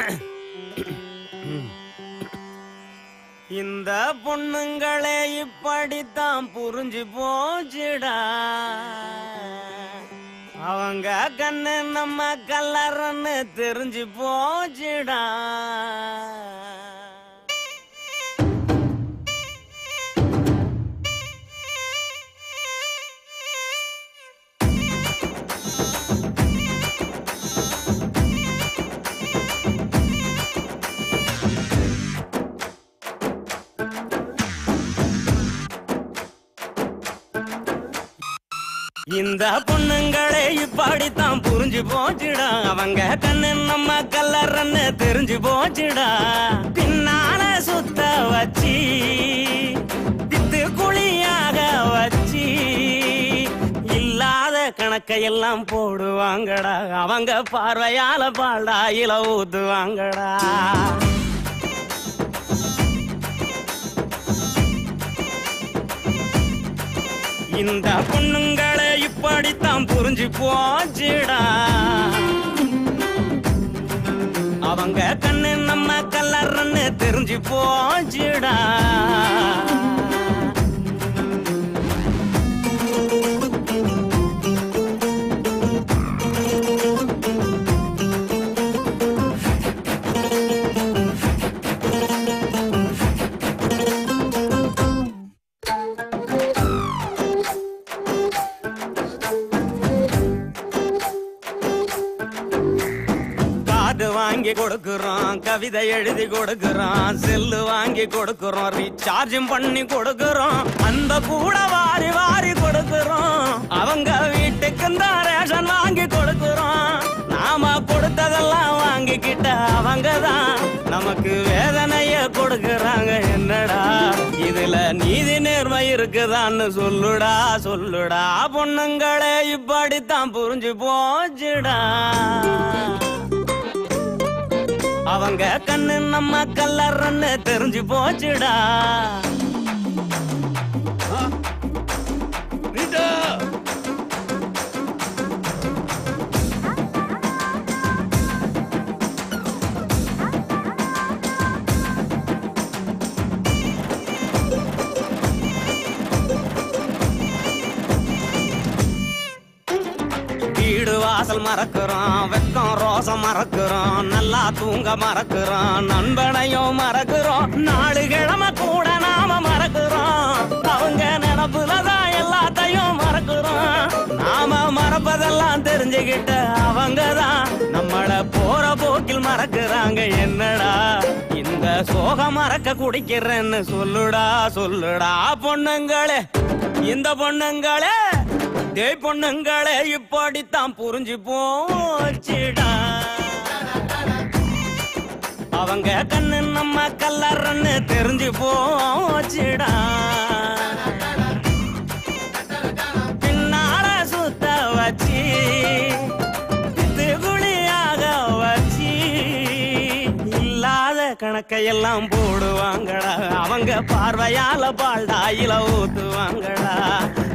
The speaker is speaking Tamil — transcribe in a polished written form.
இந்த பொண்ணுங்களே இப்படித்தான் புரிஞ்சு போச்சுடா. அவங்க கண்ணு நம்ம கல்லறன்னு தெரிஞ்சு போச்சுடா. இந்த பொண்ணுங்களே இப்படித்தான் புரிஞ்சு போச்சுடா. அவங்க கண்ணு நம்ம கல்லறன்னு தெரிஞ்சு போச்சுடா. பின்னால சுத்த வச்சி பித்து குழியாக வச்சி இல்லாத கணக்கையெல்லாம் போடுவாங்கடா. அவங்க பார்வையால பால்டாயில ஊத்துவாங்கடா. இந்த பொண்ணுங்களே இப்படித்தான் புரிஞ்சு போச்சுடா. அவங்க கண்ணு நம்ம கல்லறன்னு தெரிஞ்சு போச்சுடா. வாங்கி கொடுக்கிறோம், கவிதை எழுதி கொடுக்கிறோம், செல்லு வாங்கி கொடுக்கிறோம், ரீசார்ஜும் பண்ணி கொடுக்கிறோம், அந்த கூட வாரி வாரி கொடுக்கிறோம். அவங்க வீட்டுக்கு தான் ரேஷன் வாங்கி கொடுக்கிறோம். நாம கொடுத்ததெல்லாம் வாங்கிக்கிட்ட அவங்கதான் நமக்கு வேதனைய கொடுக்கறாங்க. என்னடா இதுல நீதி நேர்மை இருக்குதான்னு சொல்லுடா சொல்லுடா. பொண்ணுங்களே இப்படித்தான் புரிஞ்சு போச்சுடா. அவங்க கண்ணு நம்ம கல்லறன்னு தெரிஞ்சு போச்சுடா. வீடு வாசல் மறக்கிறோம், வெக்கம் ரோசம் மறக்கிறோம், நல்லா தூங்க மறக்கிறோம், நண்பனையும் மறக்கிறோம், நாலு கிழமை கூட நாம மறக்கிறோம். அவங்க நினப்புலதான் எல்லாத்தையும் மறக்கிறோம். நாம மறப்பதெல்லாம் தெரிஞ்சுக்கிட்ட அவங்கதான் நம்மள போற போக்கில் மறக்கிறாங்க. என்னடா இந்த சோகம் மறக்க குடிக்கிறேன்னு சொல்லுடா சொல்லுடா. பொண்ணுங்களே இந்த பொண்ணுங்களே டேய் பொண்ணுங்களே இப்படித்தான் புரிஞ்சு போச்சுடா. அவங்க கண்ணு நம்ம கல்லறன்னு தெரிஞ்சு போச்சுடா. பின்னால சுத்த வச்சி குழியாக வச்சி இல்லாத கணக்கையெல்லாம் போடுவாங்கடா. அவங்க பார்வையால பால்டாயில ஊத்துவாங்கடா.